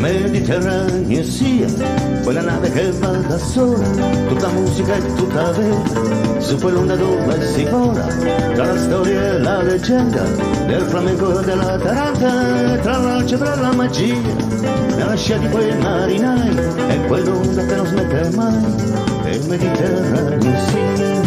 Mediterraneo sia quella nave che va da sola, tutta musica e tutta vita, su quell'onda dove si vola, tra la storia e la leggenda, del flamenco e della taranta, tra l'algebra e la magia, nella scia di quei marinai, e quell'onda che non smette mai, è il Mediterraneo sia.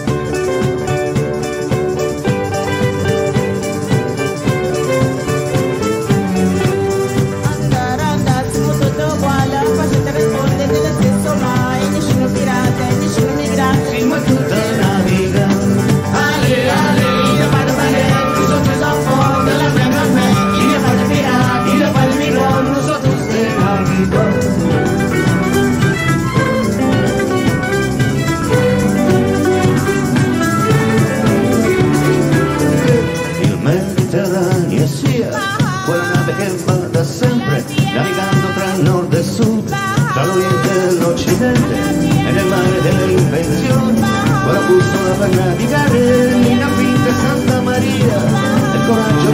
Quella nave che va da sempre, navigando tra nord e sud, tra l'Oriente e l'Occidente, e nel mare delle invenzioni, quella bussola per navigare, Nina Pinta e Santa Maria, e coraggio